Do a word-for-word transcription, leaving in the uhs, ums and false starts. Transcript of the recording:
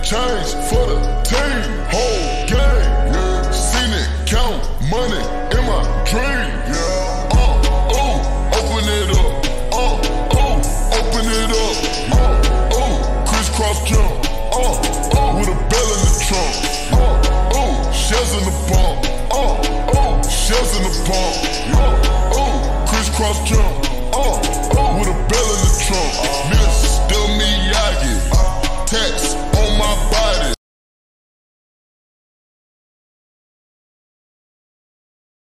change for the team. Whole game, yeah. Seen it count money in my dream. Yeah. Uh, oh, open it up. Uh, oh, open it up. Uh, oh, crisscross jump. Uh, oh, with a bell in the trunk. Uh, oh, shells in the pump. Uh, oh, shells in the pump. Uh, oh, crisscross jump.